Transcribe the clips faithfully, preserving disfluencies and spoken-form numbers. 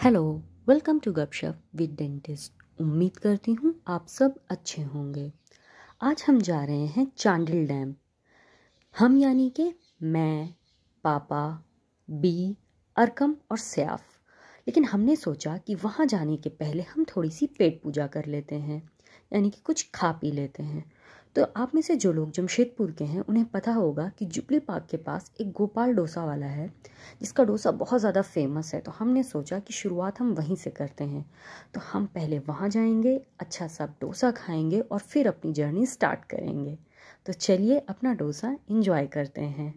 Hello, welcome to Gapshap with dentist. उम्मीद करती हूँ आप सब अच्छे होंगे। आज हम जा रहे हैं चांडिल डैम। हम यानी कि मैं, पापा, बी, अरकम और सैफ। लेकिन हमने सोचा कि वहाँ जाने के पहले हम थोड़ी सी पेट पूजा कर लेते हैं, यानी कि कुछ खा पी लेते हैं। तो आप में से जो लोग जमशेदपुर के हैं उन्हें पता होगा कि जुबली पार्क के पास एक गोपाल डोसा वाला है जिसका डोसा बहुत ज़्यादा फेमस है। तो हमने सोचा कि शुरुआत हम वहीं से करते हैं। तो हम पहले वहाँ जाएंगे, अच्छा सा डोसा खाएंगे और फिर अपनी जर्नी स्टार्ट करेंगे। तो चलिए अपना डोसा एंजॉय करते हैं।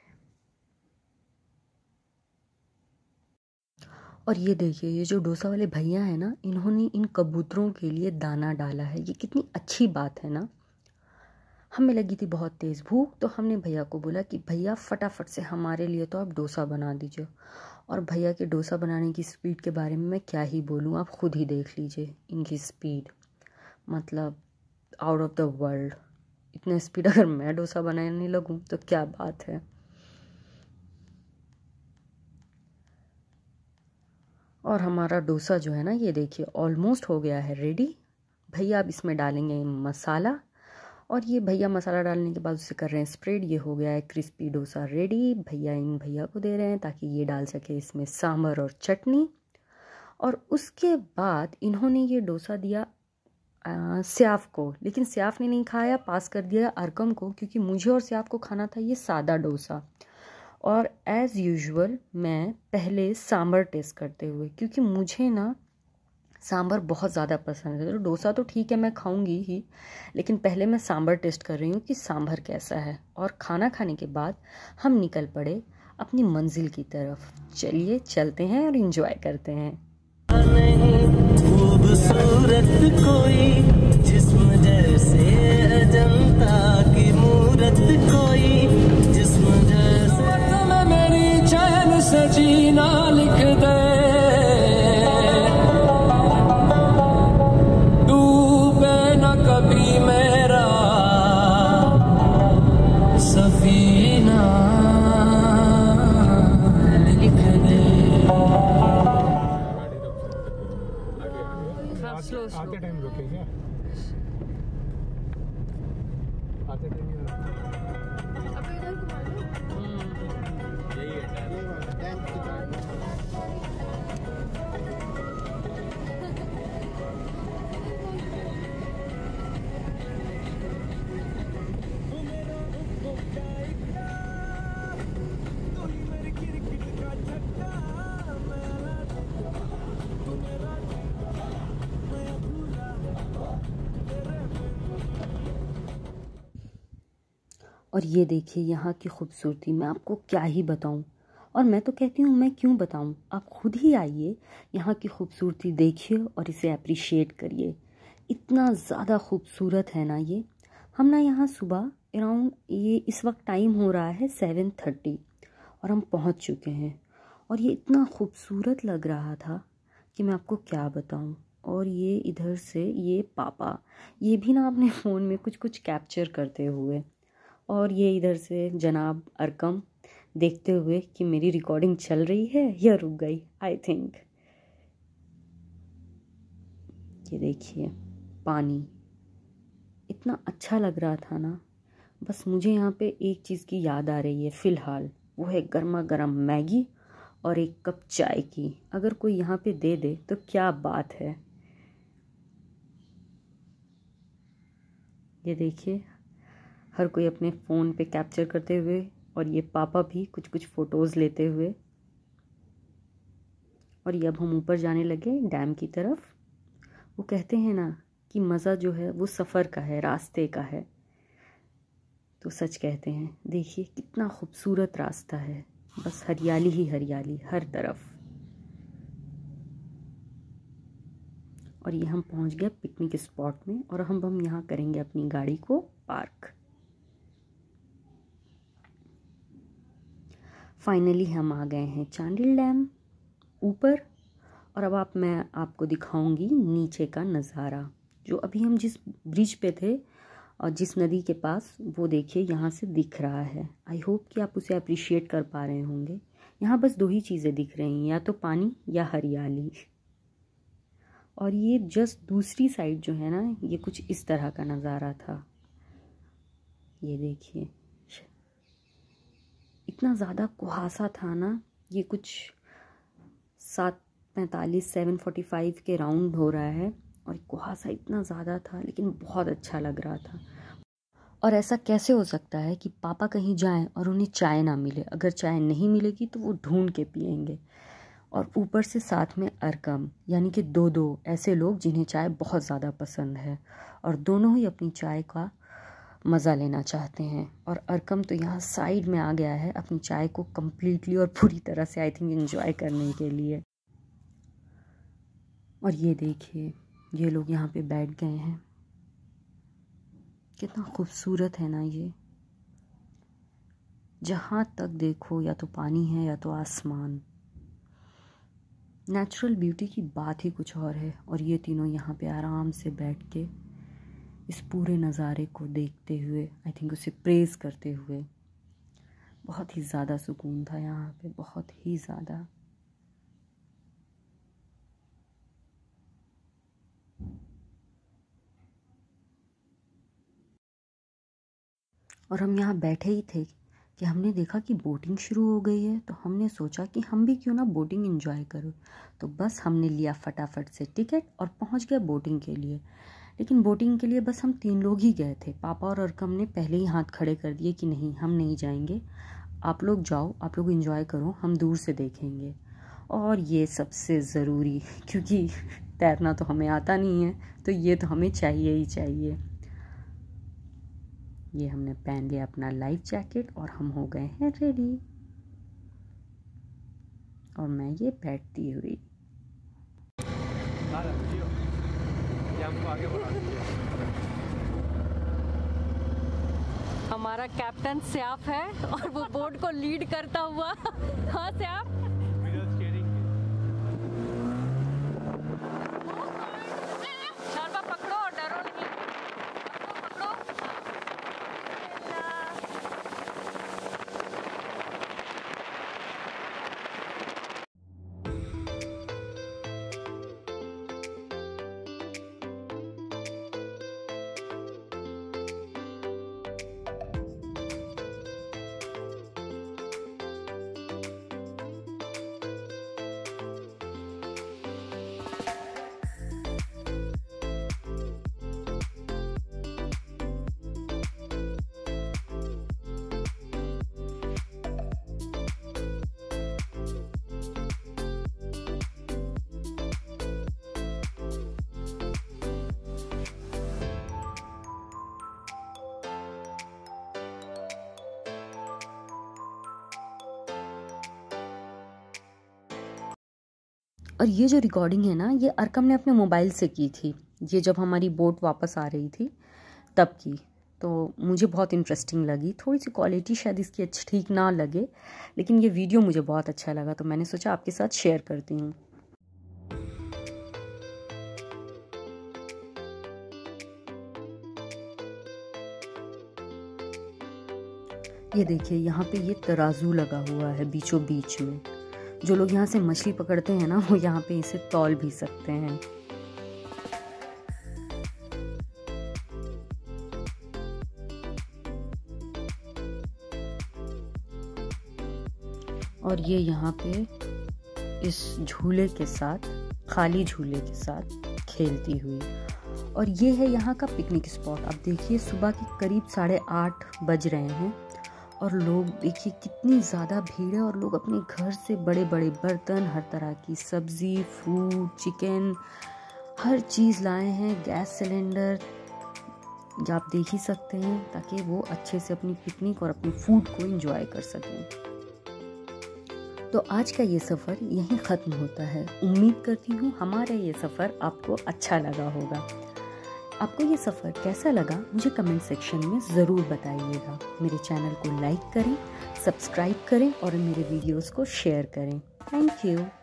और ये देखिए, ये जो डोसा वाले भैया है ना, इन्होंने इन कबूतरों के लिए दाना डाला है। ये कितनी अच्छी बात है ना। हमें लगी थी बहुत तेज़ भूख, तो हमने भैया को बोला कि भैया फटाफट से हमारे लिए तो आप डोसा बना दीजिए। और भैया के डोसा बनाने की स्पीड के बारे में मैं क्या ही बोलूँ, आप खुद ही देख लीजिए इनकी स्पीड, मतलब आउट ऑफ द वर्ल्ड। इतने स्पीड अगर मैं डोसा बनाने लगूँ तो क्या बात है। और हमारा डोसा जो है ना, ये देखिए ऑलमोस्ट हो गया है रेडी। भैया अब इसमें डालेंगे मसाला, और ये भैया मसाला डालने के बाद उसे कर रहे हैं स्प्रेड। ये हो गया है क्रिस्पी डोसा रेडी। भैया इन भैया को दे रहे हैं ताकि ये डाल सके इसमें सांभर और चटनी। और उसके बाद इन्होंने ये डोसा दिया सैफ को, लेकिन सैफ ने नहीं खाया, पास कर दिया अरकम को, क्योंकि मुझे और सैफ को खाना था ये सादा डोसा। और एज़ यूजुअल मैं पहले सांभर टेस्ट करते हुए, क्योंकि मुझे ना सांभर बहुत ज़्यादा पसंद है। तो डोसा तो ठीक है मैं खाऊंगी ही, लेकिन पहले मैं सांभर टेस्ट कर रही हूँ कि सांभर कैसा है। और खाना खाने के बाद हम निकल पड़े अपनी मंजिल की तरफ। चलिए चलते हैं और एंजॉय करते हैं। खूबसूरत कोई जिस्म जैसे अजंता की मूरत, कोई जिस्म जैसे मेरी चैन से जीना लिख दे, कभी मेरा सफीना लिख दे। आते टाइम रुके क्या? आते टाइम अभी इधर घुमा लो। यही है डैम की तरफ। और ये देखिए यहाँ की खूबसूरती, मैं आपको क्या ही बताऊँ। और मैं तो कहती हूँ मैं क्यों बताऊँ, आप खुद ही आइए, यहाँ की खूबसूरती देखिए और इसे अप्रिशिएट करिए। इतना ज़्यादा खूबसूरत है ना ये। हम ना यहाँ सुबह अराउंड, ये इस वक्त टाइम हो रहा है सेवन थर्टी और हम पहुँच चुके हैं। और ये इतना खूबसूरत लग रहा था कि मैं आपको क्या बताऊँ। और ये इधर से ये पापा, ये भी ना अपने फ़ोन में कुछ कुछ कैप्चर करते हुए, और ये इधर से जनाब अरकम देखते हुए कि मेरी रिकॉर्डिंग चल रही है या रुक गई, आई थिंक। ये देखिए पानी इतना अच्छा लग रहा था ना। बस मुझे यहाँ पे एक चीज़ की याद आ रही है फ़िलहाल, वो है गर्मा गर्म मैगी और एक कप चाय की। अगर कोई यहाँ पे दे दे तो क्या बात है। ये देखिए हर कोई अपने फ़ोन पे कैप्चर करते हुए, और ये पापा भी कुछ कुछ फ़ोटोज़ लेते हुए। और ये अब हम ऊपर जाने लगे डैम की तरफ। वो कहते हैं ना कि मज़ा जो है वो सफ़र का है, रास्ते का है, तो सच कहते हैं। देखिए कितना खूबसूरत रास्ता है, बस हरियाली ही हरियाली हर तरफ। और ये हम पहुंच गए पिकनिक स्पॉट में, और हम हम यहाँ करेंगे अपनी गाड़ी को पार्क। फाइनली हम आ गए हैं चांडिल डैम ऊपर। और अब आप मैं आपको दिखाऊंगी नीचे का नज़ारा। जो अभी हम जिस ब्रिज पे थे और जिस नदी के पास, वो देखिए यहाँ से दिख रहा है। आई होप कि आप उसे अप्रिशिएट कर पा रहे होंगे यहाँ बस दो ही चीज़ें दिख रही हैं, या तो पानी या हरियाली। और ये जस्ट दूसरी साइड जो है ना, ये कुछ इस तरह का नज़ारा था। ये देखिए, इतना ज़्यादा कुहासा था ना, ये कुछ सात पैंतालीस सेवन फोर्टी फाइव के राउंड हो रहा है, और कुहासा इतना ज़्यादा था, लेकिन बहुत अच्छा लग रहा था। और ऐसा कैसे हो सकता है कि पापा कहीं जाएं और उन्हें चाय ना मिले? अगर चाय नहीं मिलेगी तो वो ढूंढ के पियेंगे। और ऊपर से साथ में अरकम, यानी कि दो दो ऐसे लोग जिन्हें चाय बहुत ज़्यादा पसंद है, और दोनों ही अपनी चाय का मज़ा लेना चाहते हैं। और अरकम तो यहाँ साइड में आ गया है अपनी चाय को कम्प्लीटली और पूरी तरह से आई थिंक एंजॉय करने के लिए। और ये देखिए, ये लोग यहाँ पे बैठ गए हैं। कितना खूबसूरत है ना ये। जहाँ तक देखो या तो पानी है या तो आसमान। नेचुरल ब्यूटी की बात ही कुछ और है। और ये तीनों यहाँ पे आराम से बैठ के इस पूरे नज़ारे को देखते हुए, आई थिंक उसे प्रेज़ करते हुए, बहुत ही ज़्यादा सुकून था यहाँ पे, बहुत ही ज़्यादा। और हम यहाँ बैठे ही थे कि हमने देखा कि बोटिंग शुरू हो गई है, तो हमने सोचा कि हम भी क्यों ना बोटिंग एंजॉय करें। तो बस हमने लिया फटाफट से टिकट और पहुँच गए बोटिंग के लिए। लेकिन बोटिंग के लिए बस हम तीन लोग ही गए थे। पापा और अरकम ने पहले ही हाथ खड़े कर दिए कि नहीं, हम नहीं जाएंगे, आप लोग जाओ, आप लोग एंजॉय करो, हम दूर से देखेंगे। और ये सबसे ज़रूरी, क्योंकि तैरना तो हमें आता नहीं है, तो ये तो हमें चाहिए ही चाहिए। ये हमने पहन लिया अपना लाइफ जैकेट और हम हो गए हैं रेडी। और मैं ये बैठती हुई, हमारा कैप्टन स्याफ है और वो बोट को लीड करता हुआ। हाँ स्याफ, शारदा पकड़ो और डरो नहीं, पकड़ो पकड़ो। और ये जो रिकॉर्डिंग है ना, ये अरकम ने अपने मोबाइल से की थी, ये जब हमारी बोट वापस आ रही थी तब की। तो मुझे बहुत इंटरेस्टिंग लगी। थोड़ी सी क्वालिटी शायद इसकी अच्छी ठीक ना लगे, लेकिन ये वीडियो मुझे बहुत अच्छा लगा, तो मैंने सोचा आपके साथ शेयर करती हूँ। ये देखिए, यहाँ पे ये तराजू लगा हुआ है बीचों बीच में। जो लोग यहाँ से मछली पकड़ते हैं ना, वो यहाँ पे इसे तौल भी सकते हैं। और ये यहाँ पे इस झूले के साथ, खाली झूले के साथ खेलती हुई। और ये है यहाँ का पिकनिक स्पॉट। अब देखिए, सुबह के करीब साढ़े आठ बज रहे हैं और लोग देखिए कितनी ज़्यादा भीड़ है। और लोग अपने घर से बड़े बड़े बर्तन, हर तरह की सब्ज़ी, फ्रूट, चिकन, हर चीज़ लाए हैं। गैस सिलेंडर आप देख ही सकते हैं, ताकि वो अच्छे से अपनी पिकनिक और अपनी फूड को एंजॉय कर सकें। तो आज का ये सफ़र यहीं ख़त्म होता है। उम्मीद करती हूँ हमारा ये सफ़र आपको अच्छा लगा होगा। आपको ये सफ़र कैसा लगा मुझे कमेंट सेक्शन में ज़रूर बताइएगा। मेरे चैनल को लाइक करें, सब्सक्राइब करें और मेरे वीडियोस को शेयर करें। Thank you.